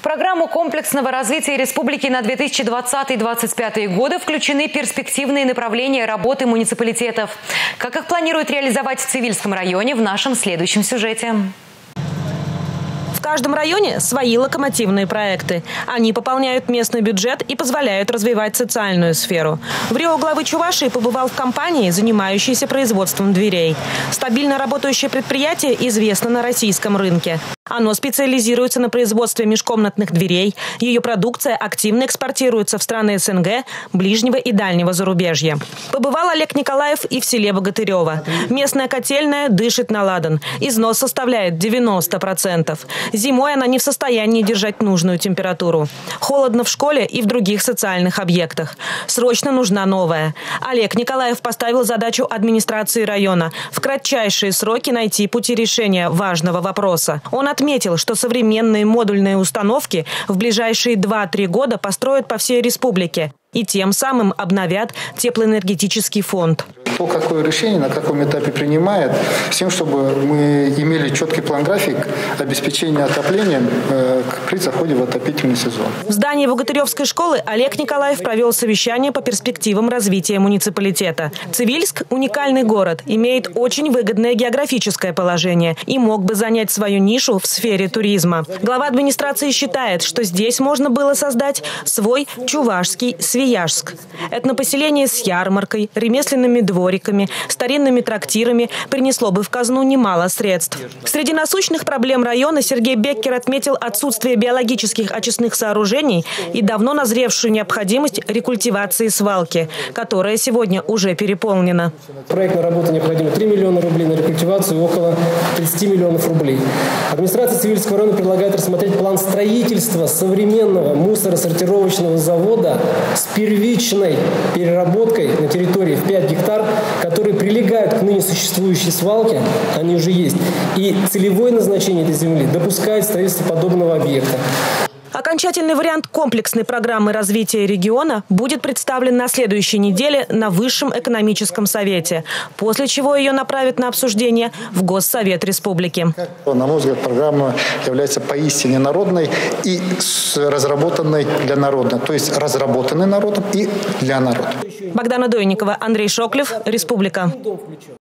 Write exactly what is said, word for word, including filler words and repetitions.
программу комплексного развития республики на две тысячи двадцатый — две тысячи двадцать пятый годы включены перспективные направления работы муниципалитетов. Как их планируют реализовать в Цивильском районе, в нашем следующем сюжете. В каждом районе свои локомотивные проекты. Они пополняют местный бюджет и позволяют развивать социальную сферу. В Рио главы Чувашии побывал в компании, занимающейся производством дверей. Стабильно работающее предприятие известно на российском рынке. Оно специализируется на производстве межкомнатных дверей. Ее продукция активно экспортируется в страны СНГ, ближнего и дальнего зарубежья. Побывал Олег Николаев и в селе Богатырево. Местная котельная дышит на ладан. Износ составляет девяносто процентов. Зимой она не в состоянии держать нужную температуру. Холодно в школе и в других социальных объектах. Срочно нужна новая. Олег Николаев поставил задачу администрации района в кратчайшие сроки найти пути решения важного вопроса. Он отметил, что современные модульные установки в ближайшие два-три года построят по всей республике и тем самым обновят теплоэнергетический фонд. То, какое решение на каком этапе принимает, с тем, чтобы мы имели четкий план-график обеспечения отоплением э, при заходе в отопительный сезон. В здании Богатыревской школы Олег Николаев провел совещание по перспективам развития муниципалитета. Цивильск – уникальный город, имеет очень выгодное географическое положение и мог бы занять свою нишу в сфере туризма. Глава администрации считает, что здесь можно было создать свой чувашский Свияжск. Этнопоселение с ярмаркой, ремесленными двориками, старинными трактирами принесло бы в казну немало средств. Среди насущных проблем района Сергей Беккер отметил отсутствие биологических очистных сооружений и давно назревшую необходимость рекультивации свалки, которая сегодня уже переполнена. Проектной работы необходимо три миллиона рублей, на рекультивацию около тридцати миллионов рублей. Администрация Цивильского района предлагает рассмотреть план строительства современного мусоросортировочного завода с первичной переработкой на территории в пять гектар, которые прилегают к ныне существующей свалке, они уже есть, и целевое назначение этой земли допускает строительство подобного объекта. Окончательный вариант комплексной программы развития региона будет представлен на следующей неделе на Высшем экономическом совете, после чего ее направят на обсуждение в Госсовет Республики. На мой взгляд, программа является поистине народной и разработанной для народа, то есть разработанной народом и для народа. Богдана Дойникова, Андрей Шоклев, Республика.